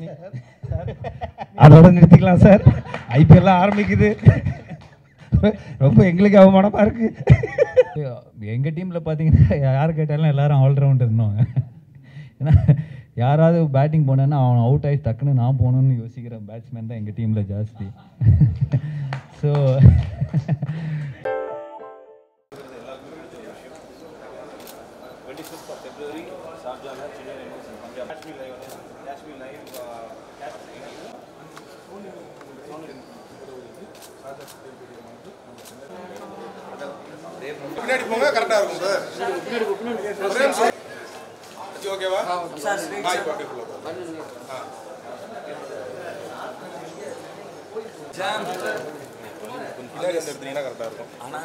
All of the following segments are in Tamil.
அதோட நிறுத்திக்கலாம் சார். ஐபிஎல் ஆரம்பிக்குது. ரொம்ப எங்களுக்கு அவமானமாக இருக்குது. எங்கள் டீமில் பார்த்தீங்கன்னா யார் கேட்டாலும் எல்லாரும் ஆல்ரவுண்டர் இருந்தோம். ஏன்னா யாராவது பேட்டிங் போனேன்னா அவன் அவுட் ஆகி டக்குன்னு நான் போகணுன்னு யோசிக்கிற பேட்ஸ்மேன் தான் எங்கள் டீமில் ஜாஸ்தி. ஸோ பின்னாடி போங்க, கரெக்டா இருக்கும் சார். ஓகேவா சார்? ஜாம் பின்னாடி வந்து எடுத்தீங்கன்னா கரெக்டா இருக்கும். ஆனா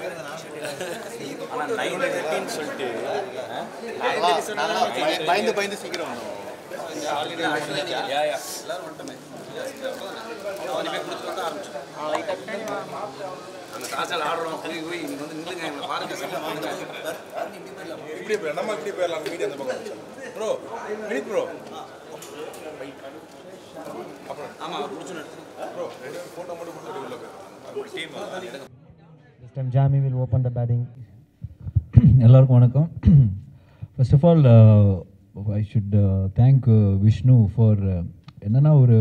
9:13 சொல்லிட்டு பயந்து சீக்கிரம் வந்தோம். எல்லாரும் வந்துட்டோமே. அந்த காசால் ஆடுறோம் போய் நீங்க வந்து நில்லுங்க, எங்களை பாருங்க, சட்டம் பாருங்க. இப்படி போயிடலாம், நம்ம இப்படி போயிடலாம். மீடியா அந்த பக்கம் ப்ரோ, மினிட் ப்ரோ. அப்புறம் ஆமாம் பிடிச்சுன்னு ப்ரோ ஃபோட்டோ மட்டும் கொடுத்துட்டு உள்ள team. This time Jami will open the batting. எல்லாருக்கும் வணக்கம். First of all I should thank Vishnu for என்னென்னா ஒரு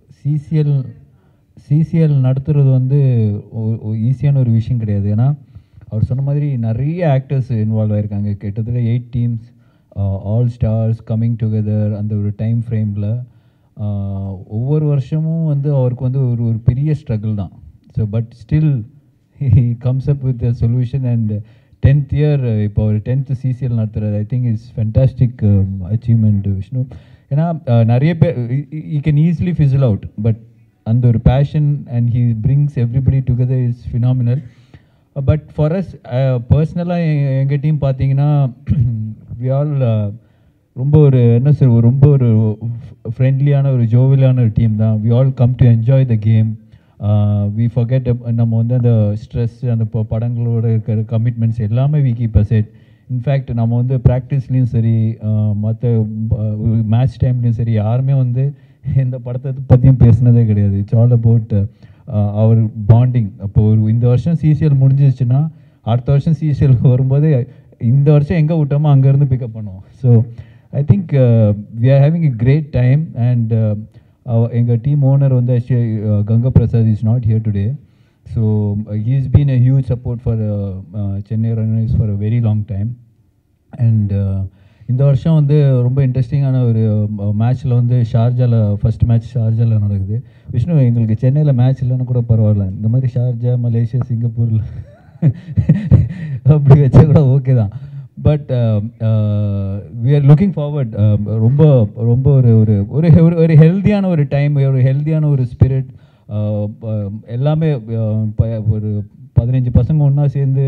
சிசிஎல் நடத்துறது வந்து ஈஸியான ஒரு விஷயம் கிடையாது. ஏன்னா அவர் சொன்ன மாதிரி நிறைய ஆக்டர்ஸ் இன்வால்வ் ஆகிருக்காங்க. கிட்டத்தட்ட 8 teams, all stars coming together. அந்த ஒரு டைம் ஃப்ரேமில் ஒவ்வொரு வருஷமும் வந்து அவருக்கு வந்து ஒரு பெரிய ஸ்ட்ரகிள் தான். So but still he comes up with a solution and 10th year இப்போ ஒரு 10th சிசிஎல் நடத்துறது I think is fantastic achievement Vishnu. ஏன்னா நிறைய பேர் he can easily fizzle out, but அந்த ஒரு passion and he brings everybody together is phenomenal. But for us பர்சனலாக எங்கள் டீம் பார்த்தீங்கன்னா we all ரொம்ப ஒரு என்ன சார் ரொம்ப ஒரு ஃப்ரெண்ட்லியான ஒரு ஜோவியலான ஒரு டீம் தான். we all come to enjoy the game. We forget நம்ம வந்து அந்த ஸ்ட்ரெஸ், அந்த படங்களோட இருக்கிற கமிட்மெண்ட்ஸ் எல்லாமே we keep aside. இன்ஃபேக்ட் நம்ம வந்து ப்ராக்டிஸ்லேயும் சரி மற்ற மேட்ச் டைம்லேயும் சரி யாருமே வந்து எந்த படத்தை பற்றியும் பேசுனதே கிடையாது. It's all about our bonding. அப்போ இந்த வருஷம் சிசிஎல் முடிஞ்சிச்சுன்னா அடுத்த வருஷம் சிசிஎலுக்கு வரும்போது இந்த வருஷம் எங்கே விட்டோமோ அங்கேருந்து பிக்கப் பண்ணுவோம். So I think we are having a great time. And எங்கள் டீம் ஓனர் வந்து Ganga Prasad is not here today. So he is been a huge support for Chennai Rhinos for a very long time. அண்ட் இந்த வருஷம் வந்து ரொம்ப இன்ட்ரெஸ்டிங்கான ஒரு மேட்ச்சில் வந்து ஷார்ஜாவில் ஃபஸ்ட் மேட்ச் ஷார்ஜாவில் நடக்குது. விஷ்ணு எங்களுக்கு சென்னையில் மேட்ச் இல்லைன்னு கூட பரவாயில்ல, இந்த மாதிரி ஷார்ஜா, மலேசியா, சிங்கப்பூரில் அப்படி வச்சா கூட ஓகே தான். But we are looking forward. ரொம்ப ரொம்ப ஒரு ஒரு ஒரு ஹெல்த்தியான ஒரு டைம், ஒரு ஹெல்த்தியான ஒரு ஸ்பிரிட். எல்லாமே ஒரு 15 பசங்க ஒன்றா சேர்ந்து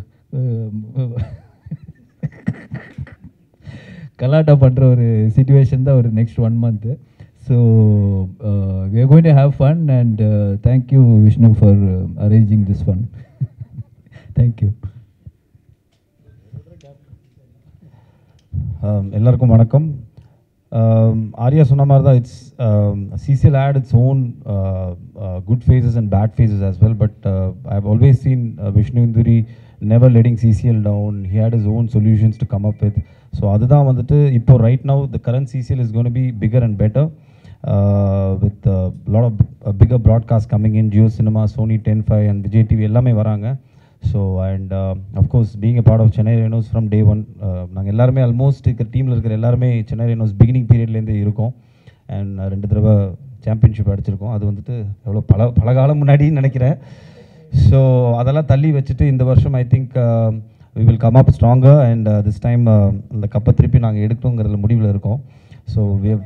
கலாட்டா பண்ணுற ஒரு சிச்சுவேஷன் தான் ஒரு next 1 month. So we are going to have fun and thank you Vishnu for arranging this fun. Thank you. எல்லாருக்கும் வணக்கம். ஆர்யா சொன்ன மாதிரி தான் it's CCL had its own good phases and bad phases as well, but I've always seen Vishnu Induri never letting CCL down. He had his own solutions to come up with. So அதுதான் வந்துட்டு இப்போ right now the current CCL is going to be bigger and better with a lot of bigger broadcasts coming in. Jio Cinema, Sony 10/5 and Vijay TV எல்லாமே வராங்க. So and of course being a part of Chennai Rhinos from day one, நாங்கள் எல்லாருமே ஆல்மோஸ்ட் இருக்கிற டீமில் இருக்கிற எல்லாருமே Chennai Rhinos பிகினிங் பீரியட்லேருந்து இருக்கோம். அண்ட் 2 தடவை சாம்பியன்ஷிப் அடிச்சிருக்கோம். அது வந்துட்டு எவ்வளோ பல காலம் முன்னாடின்னு நினைக்கிறேன். ஸோ அதெல்லாம் தள்ளி வச்சுட்டு இந்த வருஷம் I think we will come up stronger and this time அந்த கப்பை திருப்பி நாங்கள் எடுக்கணுங்கிறதுல முடிவில் இருக்கோம். So we have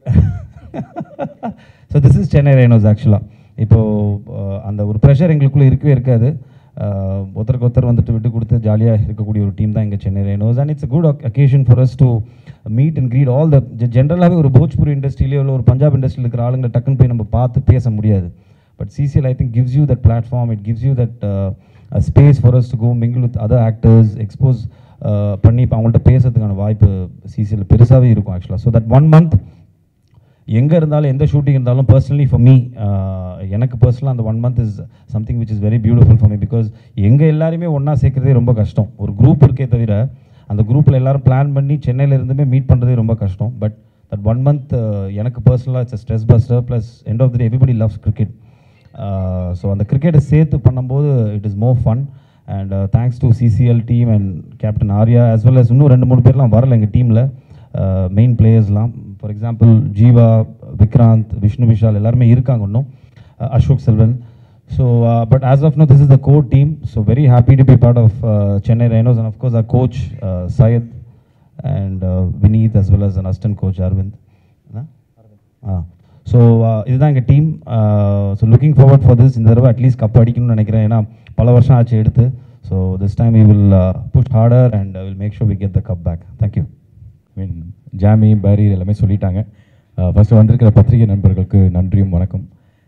so this is Chennai Rhinos ஆக்சுவலாக. இப்போது அந்த ஒரு ப்ரெஷர் எங்களுக்குள்ளே இருக்கவே இருக்காது. ஒருத்தருக்கு ஒருத்தர் வந்துட்டு விட்டு கொடுத்து ஜாலியாக இருக்கக்கூடிய ஒரு டீம் தான் எங்கள் Chennai Rhinos. And it's a good occasion for us to meet and greet all the ஜென்ரலாகவே ஒரு போஜ்பூரி இண்டஸ்ட்ரியிலேயோ இல்லை ஒரு பஞ்சாப் இண்டஸ்ட்ரியில் இருக்கிற ஆளுங்களை டக்குன்னு போய் நம்ம பார்த்து பேச முடியாது. But CCL I think gives you that platform, it gives you that a space for us to go mingle with other actors, expose பண்ணி இப்போ அவங்கள்ட்ட பேசுறதுக்கான வாய்ப்பு CCL பெருசாகவே இருக்கும் ஆக்சுவலாக. ஸோ தட் 1 month எங்கே இருந்தாலும் எந்த ஷூட்டிங் இருந்தாலும் பர்சனலி ஃபார் மீ எனக்கு பர்சனலாக அந்த 1 month is something which is very beautiful for me. Because எங்கள் எல்லாருமே ஒன்றா சேர்க்குறதே ரொம்ப கஷ்டம். ஒரு குரூப் இருக்கே தவிர அந்த குரூப்பில் எல்லாரும் பிளான் பண்ணி சென்னையில் இருந்துமே மீட் பண்ணுறதே ரொம்ப கஷ்டம். பட் தட் 1 month எனக்கு பர்சனலாக it's stress buster plus end of the day everybody loves cricket. So அந்த கிரிக்கெட்டை சேர்த்து பண்ணும்போது it is more fun. And thanks to CCL team and captain Arya as well as இன்னும் 2-3 பேர்லாம் வரல எங்கள் டீமில் மெயின் பிளேயர்ஸ்லாம். ஃபார் எக்ஸாம்பிள் ஜீவா, விக்ராந்த், விஷ்ணு விஷால் எல்லாருமே இருக்காங்க இன்னும், Ashok Selvan. So but as of no this is the core team. So very happy to be part of Chennai Rhinos and of course our coach Syed and Vineet as well as an assistant coach Arvind. So இதுதான் எங்கள் team. So looking forward for this. இந்த தடவை அட்லீஸ்ட் கப் அடிக்கணும்னு நினைக்கிறேன், ஏன்னா பல வருஷம் ஆச்சு எடுத்து. So this time we will push harder and will make sure we get the cup back. Thank you. Jami, Pari எல்லாமே சொல்லிட்டாங்க. ஃபஸ்ட்டு வந்திருக்கிற பத்திரிகை நண்பர்களுக்கு நன்றியும் வணக்கம்.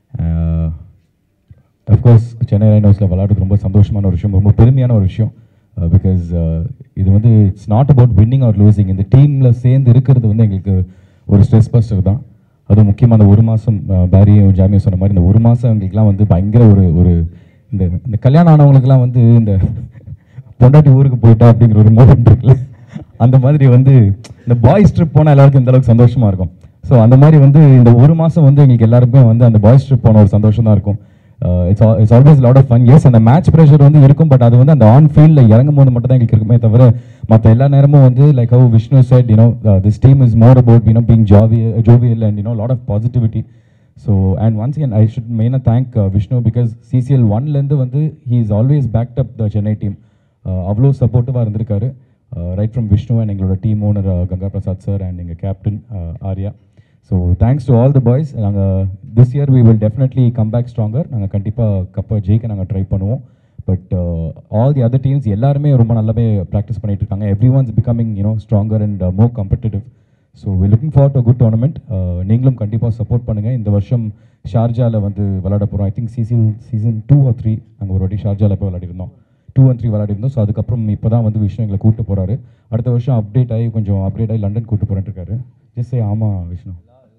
அஃப்கோர்ஸ் சென்னை ரைனோஸில் விளையாடுறது ரொம்ப சந்தோஷமான ஒரு விஷயம், ரொம்ப பெருமையான ஒரு விஷயம். பிகாஸ் இது வந்து it's not about winning or losing. இந்த டீமில் சேர்ந்து இருக்கிறது வந்து எங்களுக்கு ஒரு ஸ்ட்ரெஸ் பஸ்டர் தான். அதுவும் முக்கியமாக அந்த 1 மாதம் பாரியும் ஜாமியும் சொன்ன மாதிரி இந்த 1 மாதம் எங்களுக்குலாம் வந்து பயங்கர ஒரு இந்த கல்யாணம் ஆனவங்களுக்குலாம் வந்து இந்த பொண்டாட்டி ஊருக்கு போயிட்டா அப்படிங்கிற ஒரு மூமெண்ட் இருக்குல்ல, அந்த மாதிரி வந்து இந்த பாய்ஸ் ட்ரிப் போனால் எல்லாருக்கும் இந்த அளவுக்கு சந்தோஷமாக இருக்கும். ஸோ அந்த மாதிரி வந்து இந்த 1 மாதம் வந்து எங்களுக்கு எல்லாருக்குமே வந்து அந்த பாய்ஸ் ட்ரிப் போன ஒரு சந்தோஷம் தான் இருக்கும். It's always lot of fun. Yes, அந்த மேட்ச் ப்ரெஷர் வந்து இருக்கும், பட் அது வந்து அந்த ஆன் ஃபீல்டில் இறங்கும் போது மட்டும் தான் எங்களுக்கு இருக்குமே தவிர மற்ற எல்லா நேரமும் வந்து like how Vishnu said, this team is more about being jovial and lot of positivity. So and once again I should thank Vishnu because CCL 1லேருந்து வந்து he is always backed up the Chennai team. அவ்வளோ சப்போர்ட்டிவாக இருந்திருக்காரு, ரைட் ஃப்ரம் விஷ்ணு அண்ட் எங்களோட team owner Ganga Prasad sir and எங்கள் captain Arya. So thanks to all the boys. நாங்கள் this year we will definitely come back stronger. நாங்கள் கண்டிப்பாக கப்பை ஜெயிக்க நாங்கள் ட்ரை பண்ணுவோம். But all the other teams எல்லாருமே ரொம்ப நல்லாவே ப்ராக்டிஸ் பண்ணிட்டு இருக்காங்க. Every one's becoming stronger and more competitive. So we looking forward to good tournament. நீங்களும் கண்டிப்பாக சப்போர்ட் பண்ணுங்கள். இந்த வருஷம் ஷார்ஜாவில் வந்து விளையாட போகிறோம். ஐ திங்க் சீசன் 2 or 3 நாங்கள் ஒரு வாட்டி ஷார்ஜாவில் போய் விளையாடிருந்தோம். 2 and 3 விளையாடிருந்தோம். ஸோ அதுக்கப்புறம் இப்போ தான் வந்து விஷ்ணு எங்களை கூப்பிட்டு போகிறாரு. அடுத்த வருஷம் அப்டேட் ஆகி லண்டன் கூப்பிட்டு போகிறேன்னு இருக்காரு. ஜஸ்ட் ஆமாம் விஷ்ணு,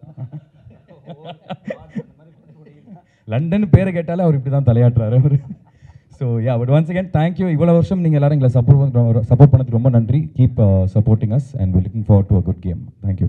லண்டன் பேரை கேட்டாலே அவர் இப்படி தான் தலையாட்டுறாரு அவர். So ya, but once again thank you. இவ்வளோ வருஷம் நீங்கள் எல்லாரும் எங்களை சப்போர்ட் பண்ணதுக்கு ரொம்ப நன்றி. Keep supporting us and we looking forward to a good game. Thank you.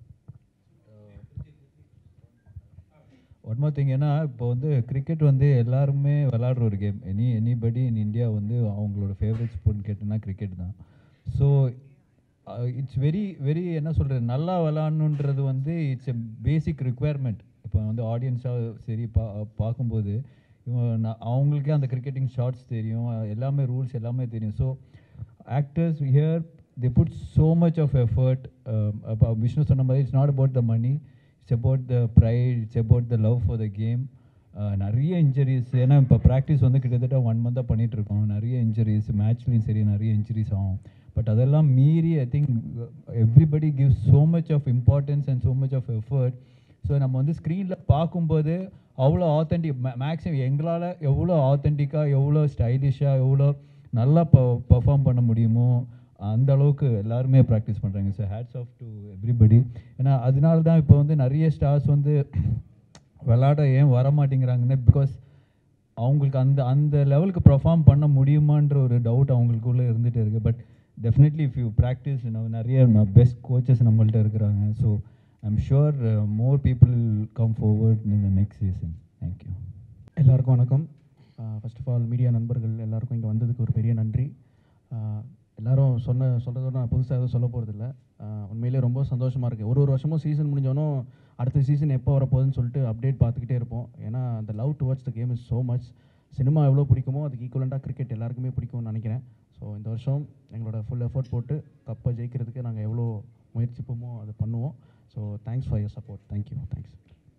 One more thing, ஏன்னா இப்போ வந்து கிரிக்கெட் வந்து எல்லாருமே விளாடுற ஒரு கேம். எனிபடி இன் இந்தியா வந்து அவங்களோட ஃபேவரட் ஸ்போர்ட்னு கேட்டோன்னா கிரிக்கெட் தான். ஸோ இட்ஸ் வெரி என்ன சொல்கிறது, நல்லா விளாட்ணுன்றது வந்து இட்ஸ் எ பேசிக் ரிக்குவயர்மெண்ட். இப்போ வந்து ஆடியன்ஸாக சரி பார்க்கும்போது அவங்களுக்கே அந்த கிரிக்கெட்டிங் ஷார்ட்ஸ் தெரியும், எல்லாமே ரூல்ஸ் எல்லாமே தெரியும். So actors here they put so much of effort. அப்போ விஷ்ணு சொன்ன மாதிரி it's not about the money, it's about the pride, it's about the love for the game. நிறைய இன்ஜுரிஸ், ஏன்னா இப்போ ப்ராக்டிஸ் வந்து கிட்டத்தட்ட 1 month பண்ணிகிட்ருக்கோம். நிறைய இன்ஜுரிஸ், மேட்ச்லேயும் சரி நிறைய இன்ஜுரிஸ் ஆகும். பட் அதெல்லாம் மீறி I think everybody gives so much of importance and so much of effort. So நம்ம வந்து ஸ்க்ரீனில் பார்க்கும்போது அவ்வளோ ஆத்தென்டிக், மேக்ஸிமம் எங்களால் எவ்வளோ ஆத்தென்டிக்காக, எவ்வளோ ஸ்டைலிஷாக, எவ்வளோ நல்லா பர்ஃபார்ம் பண்ண முடியுமோ அந்த அளவுக்கு எல்லாருமே ப்ராக்டிஸ் பண்ணுறாங்க. So hats off to everybody. ஏன்னா அதனால தான் இப்போ வந்து நிறைய ஸ்டார்ஸ் வந்து விளாட ஏன் வர மாட்டேங்கிறாங்கன்னா பிகாஸ் அவங்களுக்கு அந்த லெவலுக்கு பர்ஃபார்ம் பண்ண முடியுமான்ற ஒரு டவுட் அவங்களுக்குள்ளே இருந்துகிட்டே இருக்குது. But definitely if you practice, நிறைய பெஸ்ட் கோச்சஸ் நம்மள்ட்ட இருக்கிறாங்க. So I'm sure more people come forward in the next season. Thank you. எல்லாருக்கும் வணக்கம். ஃபர்ஸ்ட் ஆஃப் ஆல் மீடியா நண்பர்கள் எல்லாருக்கும் இங்கே வந்ததுக்கு ஒரு பெரிய நன்றி. எல்லோரும் சொல்கிறதோட நான் புதுசாக எதுவும் சொல்ல போகிறதில்ல. உண்மையிலே ரொம்ப சந்தோஷமாக இருக்குது. ஒரு வருஷமும் சீசன் முடிஞ்சோன்னும் அடுத்த சீசன் எப்போ வரப்போகுதுன்னு சொல்லிட்டு அப்டேட் பார்த்துக்கிட்டே இருப்போம். ஏன்னா அந்த love towards the game is so much. Cinema எவ்வளோ பிடிக்குமோ அதுக்கு ஈக்குவலண்ட்டாக கிரிக்கெட் எல்லாருக்குமே பிடிக்கும்னு நினைக்கிறேன். ஸோ இந்த வருஷம் எங்களோட ஃபுல் எஃபர்ட் போட்டு கப்பை ஜெயிக்கிறதுக்கு நாங்கள் எவ்வளோ முயற்சிப்போமோ அதை பண்ணுவோம். So thanks for your support. Thank you. Thanks.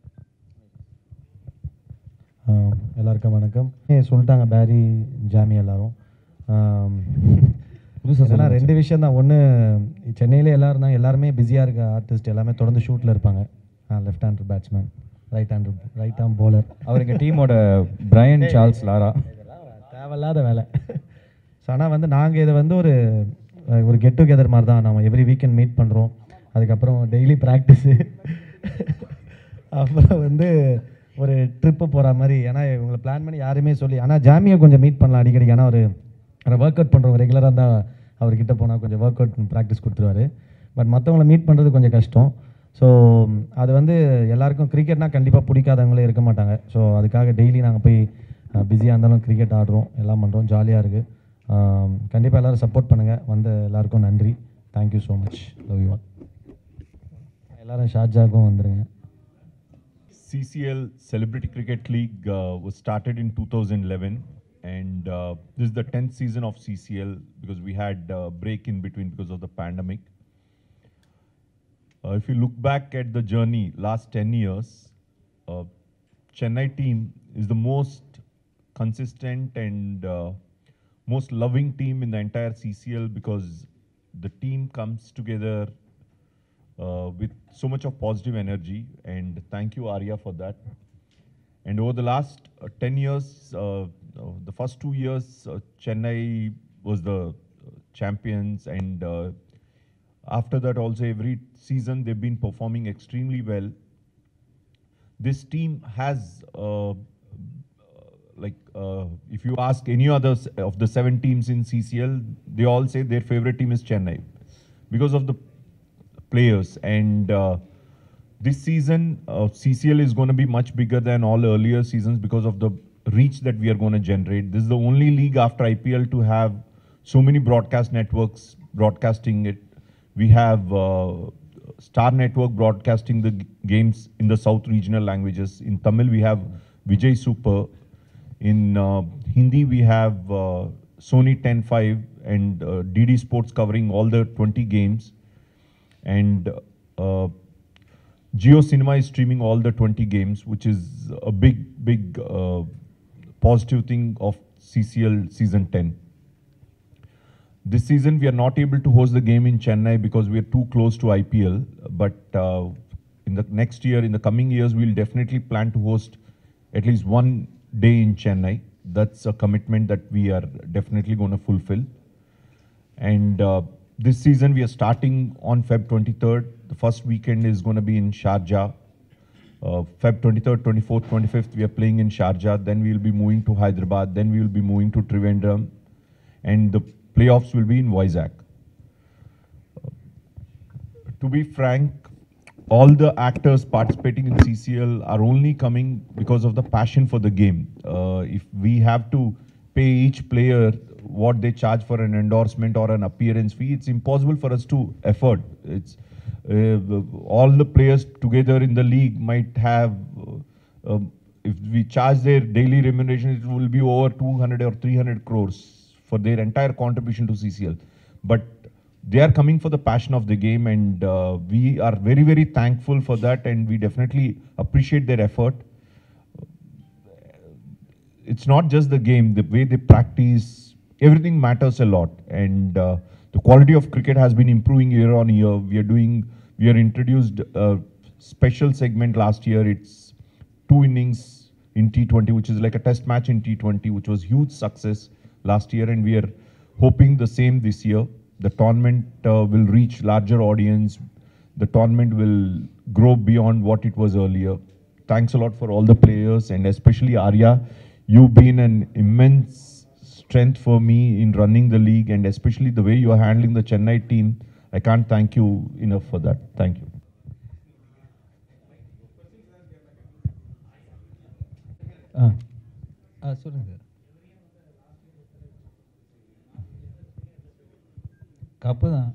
எல்லாருக்கும் வணக்கம். சொல்லிட்டாங்க பாரி, ஜாமி எல்லாரும். புதுசாக 2 விஷயம் தான். ஒன்று, சென்னையிலே எல்லோரும் தான், எல்லாருமே பிஸியாக இருக்க ஆர்டிஸ்ட் எல்லாமே தொடர்ந்து ஷூட்டில் இருப்பாங்க. Left hander batsman, right arm bowler. அவர் எங்கள் டீமோட பிரையன் சார்ல்ஸ் லாரா. தேவையில்லாத வேலை. ஸோ ஆனால் வந்து நாங்கள் இதை வந்து ஒரு கெட் டுகெதர் மாதிரி தான். நம்ம எவ்ரி வீக்கெண்ட் மீட் பண்ணுறோம். அதுக்கப்புறம் டெய்லி ப்ராக்டிஸு. அப்புறம் வந்து ஒரு ட்ரிப்பு போகிற மாதிரி, ஏன்னா இவங்களை பிளான் பண்ணி யாருமே சொல்லி, ஆனால் ஜாமியை கொஞ்சம் மீட் பண்ணலாம் அடிக்கடி, ஏன்னா ஒரு ஒர்க் அவுட் பண்ணுறவங்க ரெகுலராக இருந்தால் அவர்கிட்ட போனால் கொஞ்சம் ஒர்க் அவுட் ப்ராக்டிஸ் கொடுத்துருவாரு. பட் மற்றவங்கள மீட் பண்ணுறது கொஞ்சம் கஷ்டம். ஸோ அது வந்து எல்லாருக்கும் கிரிக்கெட்னால் கண்டிப்பாக பிடிக்காதவங்களே இருக்க மாட்டாங்க. ஸோ அதுக்காக டெய்லி நாங்கள் போய் பிஸியாக இருந்தாலும் கிரிக்கெட் ஆடுறோம், எல்லாம் பண்ணுறோம், ஜாலியாக இருக்குது. கண்டிப்பாக எல்லோரும் சப்போர்ட் பண்ணுங்கள். வந்த எல்லாருக்கும் நன்றி. Thank you so much. Love you all. எல்லோரும் ஷார்ஜாவுக்கும் வந்துடுங்க. CCL Celebrity Cricket League was started in 2011, and this is the 10th season of CCL because we had a break in between because of the pandemic. If you look back at the journey last 10 years, Chennai team is the most consistent and most loving team in the entire CCL because the team comes together with so much of positive energy, and thank you Arya for that. And over the last 10 years, the first 2 years, Chennai was the champions, and after that also every season they've been performing extremely well. This team has, if you ask any others of the 7 teams in CCL, they all say their favorite team is Chennai because of the players. And this season, CCL is going to be much bigger than all earlier seasons because of the reach that we are going to generate. This is the only league after IPL to have so many broadcast networks broadcasting it. We have Star Network broadcasting the games in the South regional languages. In Tamil, we have Vijay Super. In Hindi, we have Sony 10/5 and DD Sports covering all the 20 games. And Jio Cinema is streaming all the 20 games, which is a big positive thing of CCL season 10. This season we are not able to host the game in Chennai because we are too close to IPL, but in the next year, in the coming years, we'll definitely plan to host at least one day in Chennai. That's a commitment that we are definitely going to fulfill. And this season we are starting on Feb 23rd. The first weekend is going to be in Sharjah. Feb 23rd, 24th, 25th we are playing in Sharjah. Then we will be moving to Hyderabad. Then we will be moving to Trivandrum. And the playoffs will be in Vizag. To be frank, all the actors participating in CCL are only coming because of the passion for the game. If we have to pay each player what they charge for an endorsement or an appearance fee, it's impossible for us to afford. It's all the players together in the league might have, if we charge their daily remuneration, it will be over 200 or 300 crores for their entire contribution to CCL. But they are coming for the passion of the game, and we are very thankful for that, and we definitely appreciate their effort. It's not just the game, the way they practice, everything matters a lot, and the quality of cricket has been improving year on year. We are introduced a special segment last year. It's 2 innings in T20, which is like a test match in T20, which was huge success last year, and we are hoping the same this year. The tournament will reach larger audience. The tournament will grow beyond what it was earlier. Thanks a lot for all the players, and especially Arya. You've been an immense strength for me in running the league, and especially the way you are handling the Chennai team. I can't thank you enough for that. Thank you. சொல்லுங்க சார். கப்பு தான்.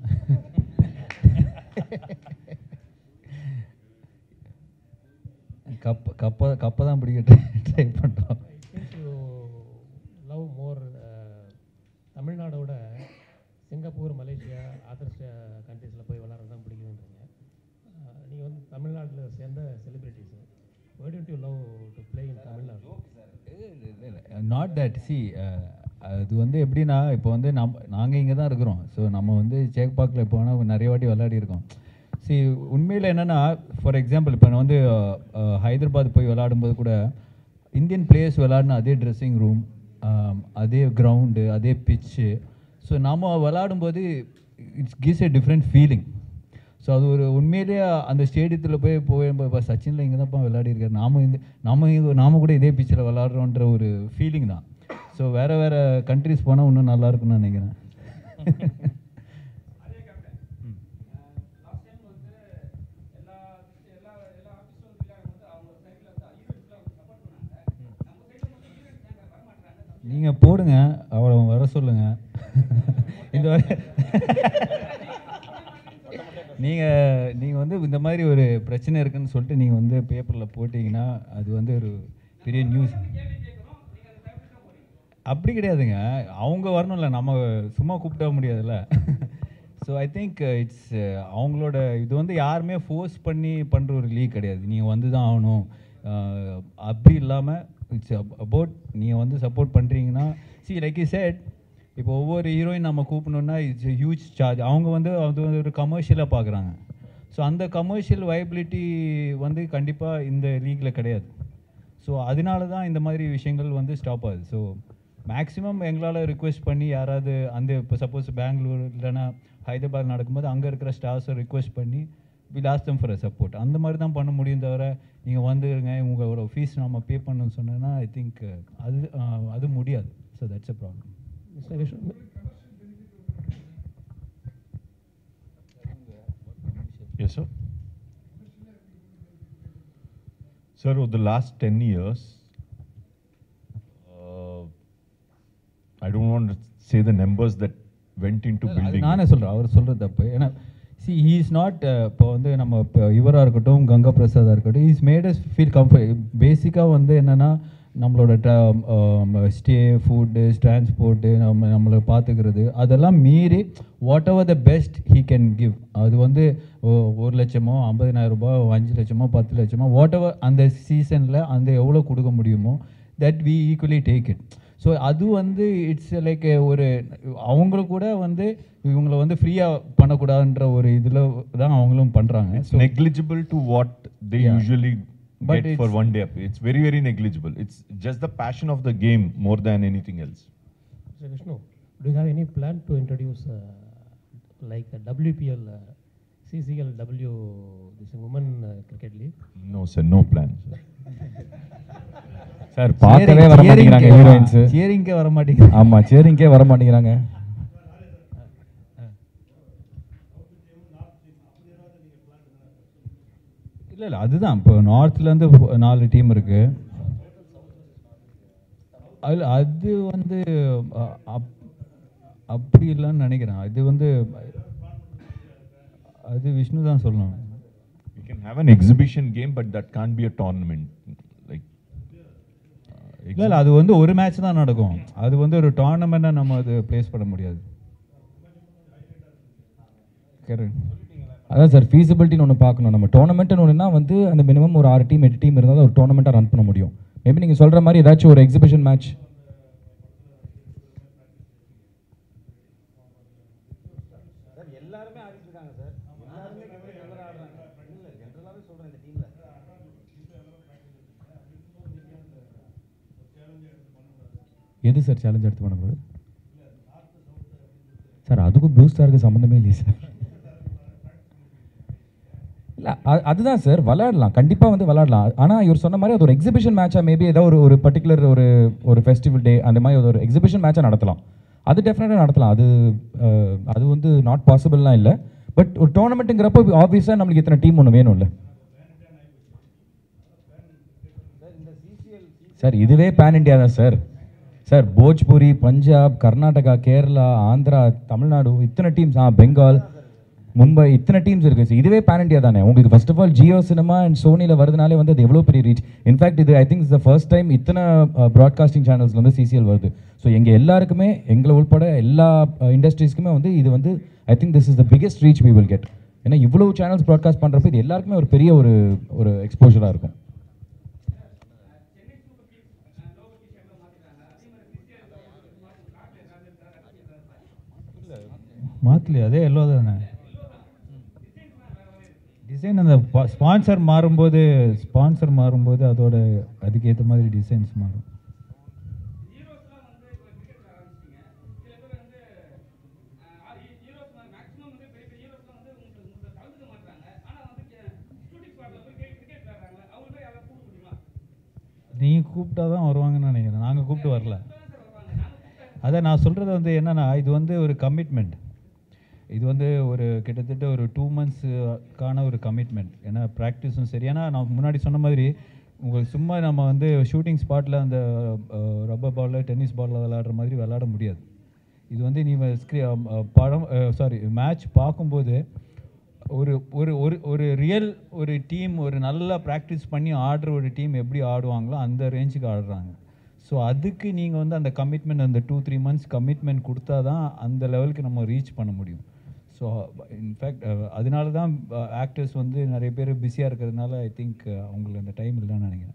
கப்பை தான் பிடிக்க ட்ரை பண்ணுறோம். லவ் மோர் தமிழ்நாடோட சிங்கப்பூர், மலேசியா, அதர் கண்ட்ரீஸில் போய் விளாட்றது தான் பிடிக்குதுன்றீங்க. நீங்கள் வந்து தமிழ்நாட்டில் சேர்ந்த celebrities, why don't you love to play in Tamil Nadu? Not that. See அது வந்து எப்படின்னா, இப்போ வந்து நாங்கள் இங்கே தான் இருக்கிறோம். ஸோ நம்ம வந்து சேக்பாக்கில் இப்போ வேணால் நிறைய வாட்டி விளையாடி இருக்கோம். சி உண்மையில் என்னென்னா, ஃபார் எக்ஸாம்பிள் இப்போ நான் வந்து ஹைதராபாத் போய் விளையாடும்போது கூட இந்தியன் பிளேயர்ஸ் விளையாடின அதே ட்ரெஸ்ஸிங் ரூம், அதே கிரவுண்டு, அதே பிச்சு. ஸோ நம்ம விளையாடும்போது it's gives a different feeling. So அது ஒரு உண்மையிலேயே அந்த ஸ்டேடியத்தில் போய் இப்போ சச்சினில் இங்கே தான்ப்பா விளையாடிருக்காரு, நாம கூட இதே பிச்சில் விளாட்றோன்ற ஒரு ஃபீலிங் தான். ஸோ வேறு கண்ட்ரிஸ் போனால் இன்னும் நல்லாயிருக்குன்னு நினைக்கிறேன். நீங்கள் போடுங்க, அவளை வர சொல்லுங்க. இந்த நீங்கள் வந்து இந்த மாதிரி ஒரு பிரச்சனை இருக்குன்னு சொல்லிட்டு நீங்கள் வந்து பேப்பரில் போட்டிங்கன்னா அது வந்து ஒரு பெரிய நியூஸ். அப்படி கிடையாதுங்க, அவங்க வரணும்ல, நம்ம சும்மா கூப்பிட முடியாதுல்ல. ஸோ ஐ திங்க் இட்ஸ் அவங்களோட இது வந்து யாருமே ஃபோர்ஸ் பண்ணி பண்ணுற ஒரு லீக் கிடையாது. நீங்கள் வந்து தான் ஆகணும் அப்படி இல்லாமல் இட்ஸ் அபவுட் நீங்கள் வந்து சப்போர்ட் பண்ணுறீங்கன்னா, சி லைக் யூ செட், இப்போ ஒவ்வொரு ஹீரோயின் நம்ம கூப்பிடணுன்னா இட்ஸ் ஹியூஜ் சார்ஜ். அவங்க வந்து அது வந்து ஒரு கமர்ஷியலாக பார்க்குறாங்க. ஸோ அந்த கமர்ஷியல் வைபிலிட்டி வந்து கண்டிப்பாக இந்த லீக்கில் கிடையாது. ஸோ அதனால தான் இந்த மாதிரி விஷயங்கள் வந்து ஸ்டாப் ஆகுது. ஸோ மேக்ஸிமம் எங்களால் ரிக்வெஸ்ட் பண்ணி யாராவது அந்த இப்போ சப்போஸ் பெங்களூர் இல்லைன்னா ஹைதராபாத் நடக்கும்போது அங்கே இருக்கிற ஸ்டாஃப்ஸை ரிக்வெஸ்ட் பண்ணி we lost them for a support. அந்த மாதிரி தான் பண்ண முடியும் தவிர நீங்கள் வந்துருங்க உங்களோட ஃபீஸ் நம்ம பே பண்ணணும்னு சொன்னேன்னா ஐ திங்க் அது முடியாது. So that's a problem. Yes, sir. Sir, over the last 10 years, I don't want to say the numbers that went into building. நானே சொல்கிறேன், அவர் சொல்கிறது தப்பு. ஏன்னா சி ஹீ இஸ் நாட் இப்போ வந்து நம்ம இப்போ இவராக இருக்கட்டும், கங்கா பிரசாதாக இருக்கட்டும், is made us feel comfort. பேசிக்காக வந்து என்னென்னா நம்மளோட ஸ்டே, ஃபுட்டு, டிரான்ஸ்போர்ட்டு, நம்மளை பார்த்துக்கிறது, அதெல்லாம் மீறி whatever the best he can give. அது வந்து 1 லட்சமோ 50,000 ரூபாய், 5 லட்சமோ 10 லட்சமோ வாட் எவர் அந்த சீசனில் அந்த எவ்வளோ கொடுக்க முடியுமோ that we equally take it. So அது வந்து இட்ஸ் லைக் ஒரு அவங்களுக்கு கூட வந்து இவங்களை வந்து ஃப்ரீயாக பண்ணக்கூடாதுன்ற ஒரு இதில் தான் அவங்களும் பண்ணுறாங்க. It's negligible to what they usually But get for one day. It's very, very negligible. It's just the passion of the game more than anything else. Mr. Vishnu, do you have any plan to introduce like a WPL, CCLW, this women cricket league? No, sir, no plan, sir. Sir பார்க்கவே வர மாட்டேங்கிறாங்க ஹீரோயின்ஸ். சேரிங்கே வர மாட்டேங்கிறாங்க. ஆமாம், சேரிங்கே வர மாட்டேங்கிறாங்க. இல்லை அதுதான் இப்போ நார்த்லேருந்து 4 டீம் இருக்குது. அதில் அது வந்து அப்படி இல்லைன்னு நினைக்கிறேன். அது வந்து அது விஷ்ணு தான் சொல்லணும். We can have an exhibition game, but that can't be a tournament. Like, இல்லை அது வந்து ஒரு மேட்ச் தான் நடக்கும். அது வந்து ஒரு டோர்னமெண்ட்டாக நம்ம அது ப்ளேஸ் பண்ண முடியாது. கரெக்ட். அதான் சார், ஃபீஸிபிலிட்டின்னு ஒன்று பார்க்கணும். நம்ம டோர்னமெண்ட்னு ஒன்றுனா வந்து அந்த மினிமம் ஒரு 6 டீம் 8 டீம் இருந்தால் தான் ஒரு டோர்னமெண்ட்டாக ரன் பண்ண முடியும். மேபி நீங்கள் சொல்கிற மாதிரி ஏதாச்சும் ஒரு எக்ஸிபிஷன் மேட்ச். எது சார் சேலஞ்ச் எடுத்து பண்ணும்போது சார்? அதுக்கும் ப்ளூ ஸ்டாருக்கு சம்மந்தமே இல்லையே சார். இல்லை அதுதான் சார், விளையாடலாம், கண்டிப்பாக வந்து விளையாடலாம். ஆனால் இவர் சொன்ன மாதிரி அது ஒரு எக்ஸிபிஷன் மேட்சாக மேபி ஏதாவது ஒரு பர்டிகுலர் ஒரு ஃபெஸ்டிவல் டே அந்த மாதிரி ஒரு எக்ஸிபிஷன் மேட்சாக நடத்தலாம். அது டெஃபினட்டாக நடத்தலாம். அது வந்து நாட் பாசிபிள்லாம் இல்லை. பட் ஒரு டோர்னமெண்ட்டுங்கிறப்போ ஆப்வியஸாக நம்மளுக்கு இத்தனை டீம் ஒன்று வேணும்ல சார். இதுவே பேன் இண்டியா தான் சார். சார் போஜ்பூரி, பஞ்சாப், கர்நாடகா, கேரளா, ஆந்திரா, தமிழ்நாடு, இத்தனை டீம்ஸ், பெங்கால், மும்பை, இத்தனை டீம்ஸ் இருக்குது சார். இதுவே பேன் இண்டியா தானே. உங்களுக்கு first of all Jio cinema and சோனியில் வருதுனாலே வந்து அது எவ்வளோ பெரிய ரீச். இன்ஃபேக்ட் இது I think is the first time இத்தனை ப்ராட்காஸ்டிங் சேனல்ஸ் வந்து சிசிஎல் வருது. ஸோ எங்கள் எல்லாருக்குமே, எங்களை உள்பட எல்லா இண்டஸ்ட்ரீஸ்க்குமே வந்து இது வந்து I think this is the biggest reach we will get. ஏன்னா இவ்வளோ சேனல்ஸ் ப்ராட்காஸ்ட் பண்ணுறப்ப இது எல்லாருக்குமே ஒரு பெரிய ஒரு எக்ஸ்போஜராக இருக்கும். மாற்றலையே, அதே எல்லோ தானே டிசைன். அந்த ஸ்பான்சர் மாறும்போது அதோட அதுக்கேற்ற மாதிரி டிசைன்ஸ் மாறும். நீங்கள் கூப்பிட்டா தான் வருவாங்கன்னு நினைக்கிறேன், நாங்கள் கூப்பிட்டு வரல. அதான் நான் சொல்கிறது வந்து என்னென்னா, இது வந்து ஒரு கமிட்மெண்ட். இது வந்து ஒரு கிட்டத்தட்ட ஒரு 2 months ஒரு கமிட்மெண்ட். ஏன்னா ப்ராக்டிஸும் சரி, ஏன்னா நான் முன்னாடி சொன்ன மாதிரி உங்களுக்கு சும்மா நம்ம வந்து ஷூட்டிங் ஸ்பாட்டில் அந்த ரப்பர் பாலில் டென்னிஸ் பாலில் விளையாடுற மாதிரி விளையாட முடியாது. இது வந்து நீ மேட்ச் பார்க்கும்போது ஒரு ஒரு ஒரு ஒரு ரியல் ஒரு டீம், ஒரு நல்லா ப்ராக்டிஸ் பண்ணி ஆடுற ஒரு டீம் எப்படி ஆடுவாங்களோ அந்த ரேஞ்சுக்கு ஆடுறாங்க. ஸோ அதுக்கு நீங்கள் வந்து அந்த கமிட்மெண்ட், அந்த 2-3 months கமிட்மெண்ட் கொடுத்தா தான் அந்த லெவலுக்கு நம்ம ரீச் பண்ண முடியும். ஸோ இன்ஃபேக்ட் அதனால தான் ஆக்டர்ஸ் வந்து நிறைய பேர் பிஸியாக இருக்கிறதுனால ஐ திங்க் அவங்களுக்கு அந்த டைம் இல்லைன்னு நினைக்கிறேன்.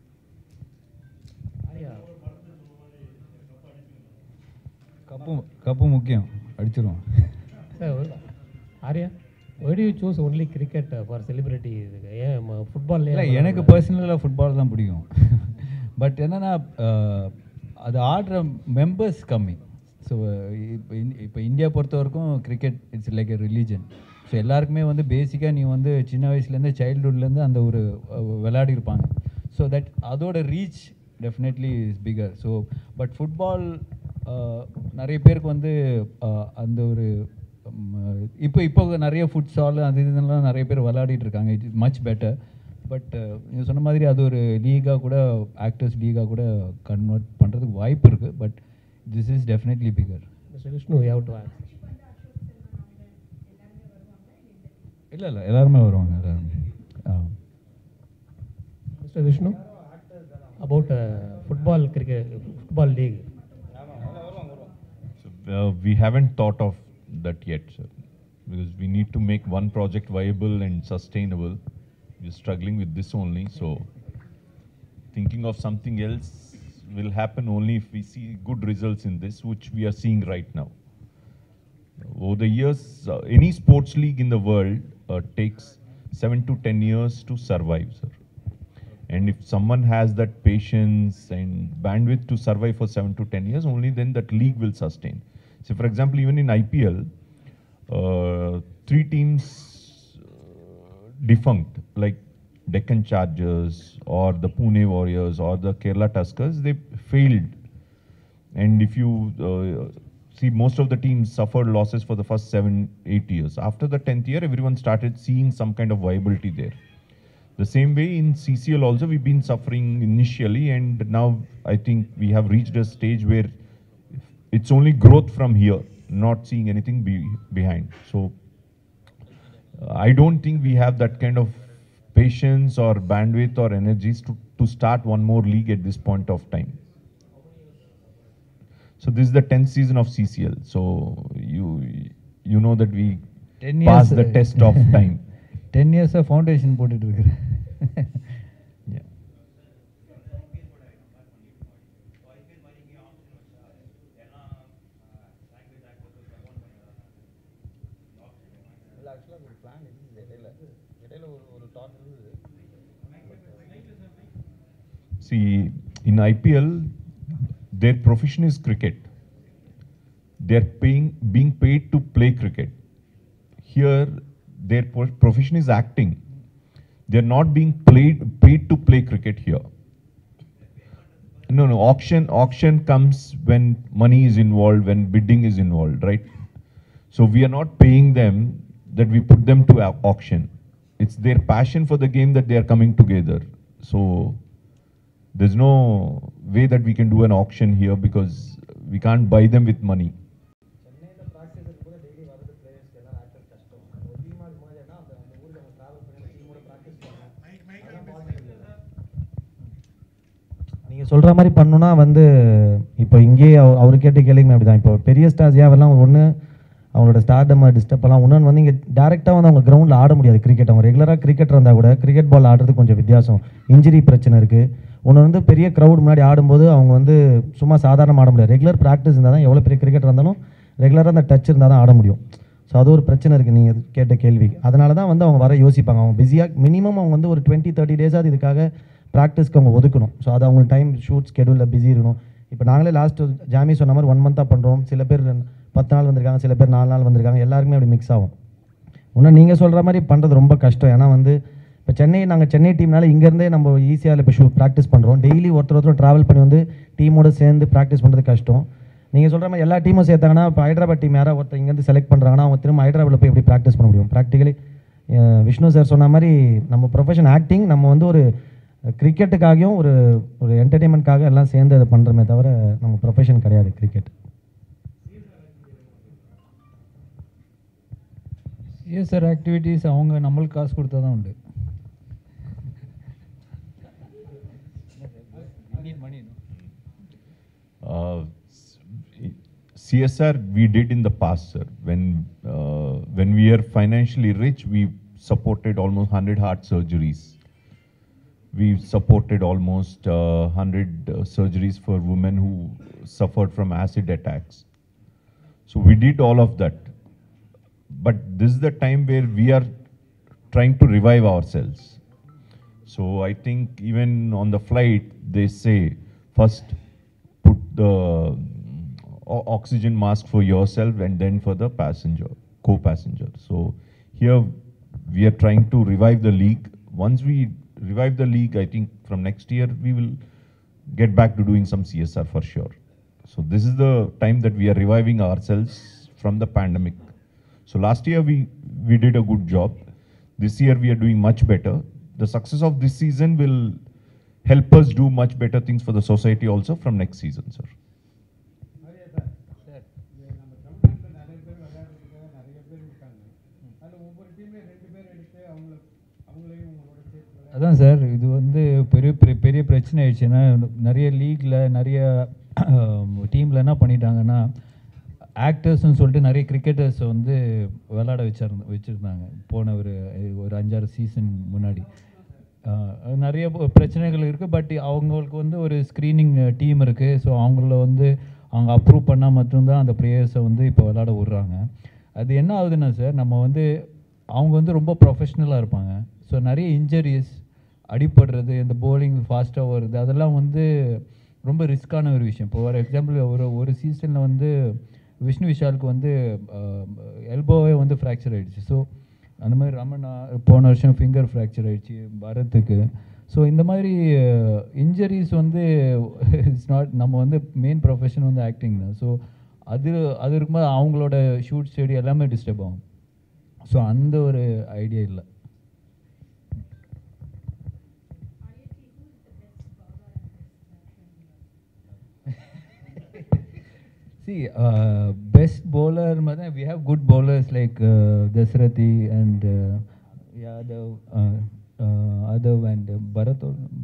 கப்பு முக்கியம், அடிச்சிருவோம். Arya, why do you choose only cricket for celebrity? ஏன் ஃபுட்பால்? இல்லை, எனக்கு பர்சனலாக ஃபுட்பால் தான் பிடிக்கும். பட் என்னென்னா அது ஆடுற மெம்பர்ஸ் கம்மி. ஸோ இப்போ இந்தியா பொறுத்த வரைக்கும் cricket it's like a religion. So எல்லாருக்குமே வந்து பேசிக்காக நீ வந்து சின்ன வயசுலேருந்து சைல்டுஹுட்லேருந்து அந்த ஒரு விளையாடி இருப்பாங்க. ஸோ தட் அதோட reach definitely is bigger. So but football நிறைய பேருக்கு வந்து அந்த ஒரு இப்போ நிறைய ஃபுட்சால் அது இதெல்லாம் நிறைய பேர் விளையாடிட்டு இருக்காங்க. It is much better. But நீங்கள் சொன்ன மாதிரி அது ஒரு லீகாக கூட, ஆக்டர்ஸ் லீகாக கூட கன்வெர்ட் பண்ணுறதுக்கு வாய்ப்பு இருக்குது. But this is definitely bigger. Mr. Vishnu, you have to ask. இல்லை எல்லாருமே வருவாங்க, எல்லாருமே. Mr. Vishnu, about football league. So, we haven't thought of that yet, sir, because we need to make one project viable and sustainable. We're struggling with this only, so thinking of something else will happen only if we see good results in this, which we are seeing right now. Over the years, any sports league in the world takes 7 to 10 years to survive, sir. And if someone has that patience and bandwidth to survive for 7 to 10 years, only then that league will sustain. So, for example, even in IPL, 3 teams defunct, like Deccan Chargers or the Pune Warriors or the Kerala Tuskers, they failed. And if you see, most of the teams suffered losses for the first 7-8 years. After the 10th year, everyone started seeing some kind of viability there. The same way in CCL also, we've been suffering initially, and now I think we have reached a stage where it's only growth from here, not seeing anything behind. So I don't think we have that kind of patience or bandwidth or energies to start one more league at this point of time. So this is the 10th season of CCL. So you know that we 10 years passed the test of time. 10 years foundation போட்டுட்டு இருக்கிறேன். See, in IPL, their profession is cricket. They're being paid to play cricket. Here, their profession is acting. They're not being paid to play cricket here. No, auction comes when money is involved, when bidding is involved, right? So we are not paying them that we put them to auction. It's their passion for the game that they are coming together. So there's no way that we can do an auction here because we can't buy them with money. நீங்கள் சொல்கிற மாதிரி பண்ணணுன்னா வந்து இப்போ இங்கேயே அவர் கேட்ட கேள்விக்குமே அப்படி தான். இப்போ பெரிய ஸ்டார்ஸ் ஏவெல்லாம் ஒன்று அவங்களோட ஸ்டார்டம் டிஸ்டர்ப் பண்ணலாம். இன்னொன்று வந்து இங்கே டேரெக்டாக வந்து அவங்க கிரவுண்டில் ஆட முடியாது கிரிக்கெட். அவங்க ரெகுலராக கிரிக்கெட் இருந்தால் கூட கிரிக்கெட் பால் ஆடுறதுக்கு கொஞ்சம் வித்தியாசம், இன்ஜுரி பிரச்சனை இருக்குது. ஒன்று வந்து பெரிய க்ரௌட் முன்னாடி ஆடும்போது அவங்க வந்து சும்மா சாதாரணமாக ஆட முடியாது. ரெகுலர் ப்ராக்டிஸ் இருந்தால் தான், எவ்வளோ பெரிய கிரிக்கெட் இருந்தாலும் ரெகுலராக அந்த டச் இருந்தால் தான் ஆட முடியும். ஸோ அது ஒரு பிரச்சனை இருக்குது நீங்கள் கேட்ட கேள்வி. அதனால தான் வந்து அவங்க வர யோசிப்பாங்க. அவங்க பிஸியாக மினிமம் அவங்க வந்து ஒரு 20-30 டேஸாவது இதுக்காக ப்ராக்டிஸ்க்கு அவங்க ஒதுக்கணும். ஸோ அது அவங்க டைம் ஷூட் ஸ்கெடியூலில் பிஸி இருக்கணும். இப்போ நாங்களே லாஸ்ட்டு ஜாமி சொன்ன மாதிரி 1 month பண்ணுறோம். சில பேர் 10 நாள் வந்திருக்காங்க, சில பேர் 4 நாள் வந்திருக்காங்க. எல்லாருக்குமே அப்படி மிக்ஸ் ஆகும். இன்னும் நீங்கள் சொல்கிற மாதிரி பண்ணுறது ரொம்ப கஷ்டம். ஏன்னா வந்து இப்போ நாங்கள் சென்னை டீம்னால இங்கேருந்தே நம்ம ஈஸியாக இப்போ ப்ராக்டிஸ் பண்ணுறோம். டெய்லி ஒருத்தர் ட்ராவல் பண்ணி வந்து டீமோடு சேர்ந்து ப்ராக்டிஸ் பண்ணுறது கஷ்டம். நீங்கள் சொல்கிற மாதிரி எல்லா டீமும் சேர்த்தாங்கன்னா இப்போ ஹைதராபாத் டீம் யாராவது ஒருத்தர் இங்கேருந்து செலக்ட் பண்ணுறாங்கன்னா அவங்க திரும்ப ஹைதராபாத்தில் போய் எப்படி ப்ராக்டிஸ் பண்ண முடியும்? ப்ராக்டிக்கலி விஷ்ணு சார் சொன்ன மாதிரி நம்ம ப்ரொஃபஷன் ஆக்டிங், நம்ம வந்து ஒரு கிரிக்கெட்டுக்காகவும் ஒரு என்டர்டெயின்மெண்ட்காக எல்லாம் சேர்ந்து அதை பண்ணுறமே தவிர நம்ம ப்ரொஃபஷன் கிடையாது கிரிக்கெட். சிஎஸ்ஆர் ஆக்டிவிட்டீஸ் அவங்க நம்மளுக்கு காசு கொடுத்தா தான் உண்டு. CSR we did in the past, sir. When we are financially rich, we supported almost 100 heart surgeries. We supported almost 100 surgeries for women who suffered from acid attacks. So we did all of that. But this is the time where we are trying to revive ourselves. So I think even on the flight, they say, first put the oxygen mask for yourself and then for the passenger, co-passenger. So here we are trying to revive the league. Once we revive the league, I think from next year we will get back to doing some CSR for sure. So this is the time that we are reviving ourselves from the pandemic. So last year we did a good job. This year we are doing much better. The success of this season will help us do much better things for the society also from next season, sir. அதான் சார், இது வந்து பெரிய பிரச்சனை ஆயிடுச்சுன்னா நிறைய லீக்ல நிறைய டீமில் என்ன பண்ணிட்டாங்கன்னா ஆக்டர்ஸ்ன்னு சொல்லிட்டு நிறைய கிரிக்கெட்டர்ஸ் வந்து விளையாட வச்சுருந்தாங்க போன ஒரு 5-6 சீசன் முன்னாடி. நிறைய பிரச்சனைகள் இருக்குது. பட் அவங்களுக்கு வந்து ஒரு ஸ்க்ரீனிங் டீம் இருக்குது. ஸோ அவங்கள வந்து அவங்க அப்ரூவ் பண்ணால் மட்டும்தான் அந்த பிளேயர்ஸை வந்து இப்போ விளையாட விட்றாங்க. அது என்ன ஆகுதுன்னா சார், நம்ம வந்து அவங்க வந்து ரொம்ப ப்ரொஃபஷ்னலாக இருப்பாங்க. ஸோ நிறைய இன்ஜரிஸ், அடிப்படுறது, இந்த போலிங் ஃபாஸ்ட்டாக வருது, அதெல்லாம் வந்து ரொம்ப ரிஸ்க்கான ஒரு விஷயம். இப்போ ஃபார் எக்ஸாம்பிள் ஒரு சீசனில் வந்து விஷ்ணு விஷாலுக்கு வந்து எல்போவே வந்து ஃப்ராக்சர் ஆகிடுச்சு. ஸோ அந்த மாதிரி ரமணா போன வருஷம் ஃபிங்கர் ஃப்ராக்சர் ஆகிடுச்சு பரத்துக்கு. ஸோ இந்த மாதிரி இன்ஜரிஸ் வந்து இட்ஸ் நாட், நம்ம வந்து மெயின் ப்ரொஃபஷன் வந்து ஆக்டிங் தான். ஸோ அது இருக்கும்போது அவங்களோட ஷூட் ஸ்டடி எல்லாமே டிஸ்டர்ப் ஆகும். ஸோ அந்த ஒரு ஐடியா இல்லை. See, best bowler, we have good bowlers like Dasarathi and Adav and Bharat.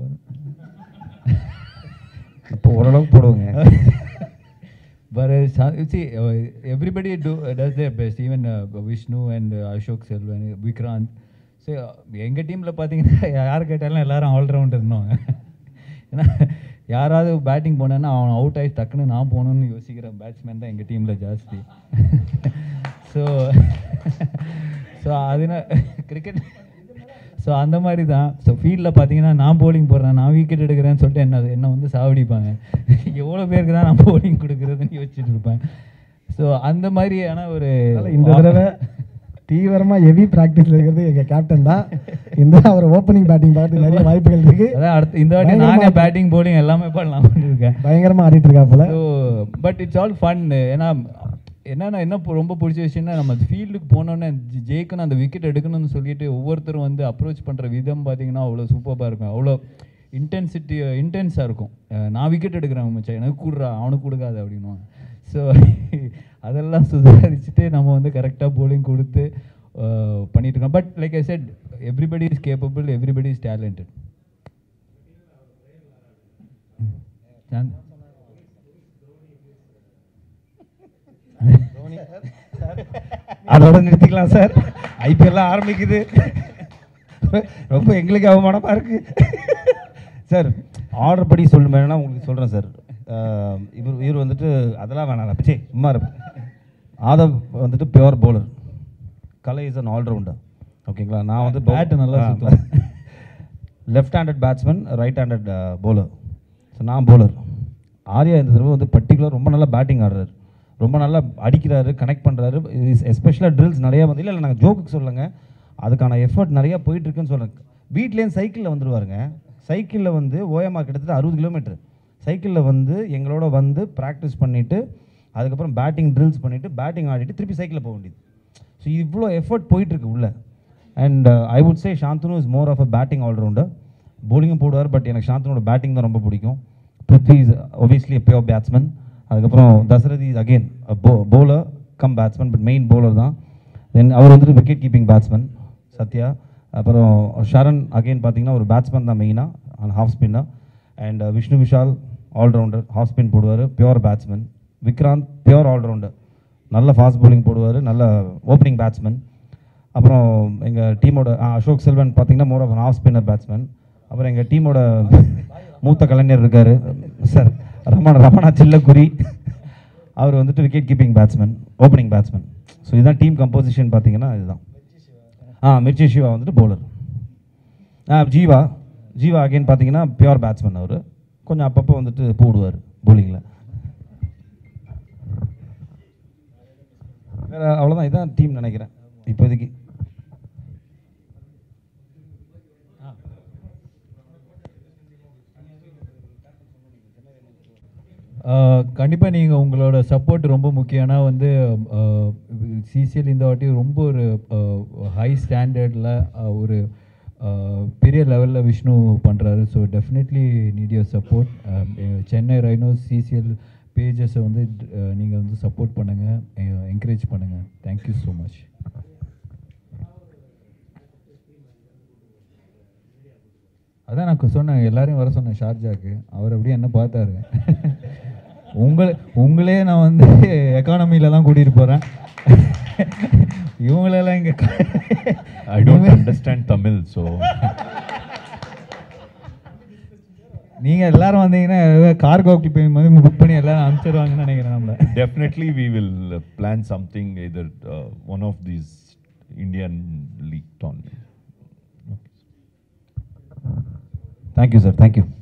இப்போ ஓரளவுக்கு போடுவாங்க. But see, everybody does their best. Even Vishnu and Ashok Selva and Vikrant. So எங்கள் டீமில் பார்த்தீங்கன்னா யார் கேட்டாலும் எல்லாரும் ஆல்ரவுண்டர்னுவாங்க. ஏன்னா யாராவது பேட்டிங் போனேன்னா அவன் அவுட் ஆகி டக்குன்னு நான் போகணுன்னு யோசிக்கிற பேட்ஸ்மேன் தான் எங்கள் டீமில் ஜாஸ்தி. ஸோ அதனால் கிரிக்கெட் ஸோ அந்த மாதிரி தான். ஸோ ஃபீல்டில் பார்த்தீங்கன்னா நான் போலிங் போடுறேன், நான் விக்கெட் எடுக்கிறேன்னு சொல்லிட்டு என்னை வந்து சாவடிப்பாங்க. எவ்வளோ பேருக்கு தான் நான் போலிங் கொடுக்குறதுன்னு யோசிச்சுட்டு இருப்பேன். ஸோ அந்த மாதிரியான ஒரு இந்த தடவை தீவிரமாக ஹெவி ப்ராக்டிஸில் இருக்கிறது எங்கள் கேப்டன் தான். இந்த அவர் ஓப்பனிங் பேட்டிங் பார்த்து நிறைய வாய்ப்புகள் இருக்குது. அதான் அடுத்து இந்த வாட்டி நானே பேட்டிங் போலிங் எல்லாமே பண்ணலாம் இருக்கேன். பயங்கரமாக ஆடிட்டு இருக்கா போல. So but it's all fun. ஏன்னா என்ன ரொம்ப பிடிச்ச விஷயம்னா நம்ம ஃபீல்டுக்கு போனோன்னே ஜெயிக்கணும், அந்த விக்கெட் எடுக்கணும்னு சொல்லிட்டு ஒவ்வொருத்தரும் வந்து அப்ரோச் பண்ணுற விதம் பார்த்தீங்கன்னா அவ்வளோ சூப்பராக இருக்கும். அவ்வளோ இன்டென்ஸாக இருக்கும். நான் விக்கெட் எடுக்கிறேன் மச்சான், எனக்கு கூடுறா, அவனுக்கு கொடுக்காது அப்படின்வாங்க. ஸோ அதெல்லாம் சுதாரிச்சுட்டு நம்ம வந்து கரெக்டாக போலிங் கொடுத்து பண்ணிட்டு இருக்கோம். But like I said, everybody is capable, everybody is talented. அதோட நிறுத்திக்கலாம் சார். ஐபிஎல்லாம் ஆரம்பிக்குது. ரொம்ப எங்களுக்கு அவமானமாக இருக்குது சார். ஆர்டர் படி சொல்லணும்னா உங்களுக்கு சொல்கிறேன் சார். இவர் வந்துட்டு அதெல்லாம் வேணாம், பிச்சே சும்மா இருப்பேன். ஆதவ் வந்துட்டு pure bowler, Kalai is an allrounder. ஓகேங்களா? நான் வந்து பேட்டு நல்லா சுற்றுவேன். Left handed batsman, right handed bowler. So நான் பவுலர். ஆர்யா இந்த தடவை வந்து பர்டிகுலர் ரொம்ப நல்லா பேட்டிங் ஆடுறாரு, ரொம்ப நல்லா அடிக்கிறாரு, கனெக்ட் பண்ணுறாரு. எஸ்பெஷலாக ட்ரில்ஸ் நிறையா வந்து இல்லை நாங்கள் ஜோக்குக்கு சொல்லுங்க, அதுக்கான எஃபர்ட் நிறையா போயிட்டுருக்குன்னு சொல்கிறேன். வீட்லேருந்து சைக்கிளில் வந்துடுவாருங்க. சைக்கிளில் வந்து ஓஎம்ஆர் கிட்டத்தட்ட 60 கிலோமீட்டர் சைக்கிளில் வந்து எங்களோட வந்து ப்ராக்டிஸ் பண்ணிவிட்டு அதுக்கப்புறம் பேட்டிங் ட்ரில்ஸ் பண்ணிவிட்டு பேட்டிங் ஆடிட்டு திருப்பி சைக்கிளில் போக வேண்டியது. ஸோ இவ்வளோ எஃபர்ட் போயிட்டுருக்கு உள்ள. And I would say Shanthanu is more of a batting allrounder. bowling போடுவார், பட் எனக்கு சாந்தனோட பேட்டிங் தான் ரொம்ப பிடிக்கும். Prithvi is obviously a pure batsman. அதுக்கப்புறம் Dasarathi is again bowler cum batsman, but main bowler தான். தென் அவர் வந்துட்டு விக்கெட் கீப்பிங் பேட்ஸ்மேன் சத்யா. அப்புறம் ஷரண் அகெயின் பார்த்தீங்கன்னா ஒரு பேட்ஸ்மேன் தான் மெயினாக, and half spinner. And Vishnu Vishal allrounder, half spin போடுவார், pure batsman. Vikranth pure allrounder, நல்ல ஃபாஸ்ட் bowling போடுவார், நல்ல ஓப்பனிங் பேட்ஸ்மேன். அப்புறம் எங்கள் டீமோட அசோக் செல்வன் பார்த்தீங்கன்னா more of half spinner batsman. அப்புறம் எங்கள் டீமோட மூத்த கலைஞர் இருக்கார் சார் ரமணா சில்லக்குரி, அவர் வந்துட்டு wicket keeping batsman, opening batsman. So இதுதான் டீம் கம்போசிஷன் பார்த்தீங்கன்னா இதுதான். மிர்ச்சி சிவா வந்துட்டு பவுலர். ஜீவா அகைன் பார்த்தீங்கன்னா பியோர் பேட்ஸ்மேன். அவர் கொஞ்சம் அப்பப்போ வந்துட்டு போடுவார் bowlingல. வேறு அவ்வளோதான், இதுதான் டீம் நினைக்கிறேன் இப்போதைக்கு. கண்டிப்பாக நீங்கள் உங்களோட சப்போர்ட் ரொம்ப முக்கியம். ஏன்னா வந்து சிசிஎல் இந்த வாட்டி ரொம்ப ஒரு ஹை ஸ்டாண்டர்டில் ஒரு பெரிய லெவலில் விஷ்ணு பண்ணுறாரு. So definitely need your support. Chennai Rhinos CCL பேஜஸை வந்து நீங்கள் வந்து சப்போர்ட் பண்ணுங்கள், என்கரேஜ் பண்ணுங்கள். Thank you so much. அதான் நான் சொன்னேன், எல்லாரையும் வர சொன்னேன் ஷார்ஜாக்கு. அவர் அப்படியே என்ன பார்த்தாரு. உங்களே நான் வந்து எக்கானமிலலாம் கூட்டிகிட்டு போகிறேன், இவங்களெல்லாம் இங்கே. I don't understand Tamil, so நீங்கள் எல்லாரும் வந்தீங்கன்னா கார்கோ கிளிப்பிங் வந்து புக் பண்ணி எல்லாரும் அனுப்பிச்சிடுவாங்கன்னு நினைக்கிறேன். நம்மள definitely we will plan something, either one of these Indian league tournaments. Thank you, sir. Thank you.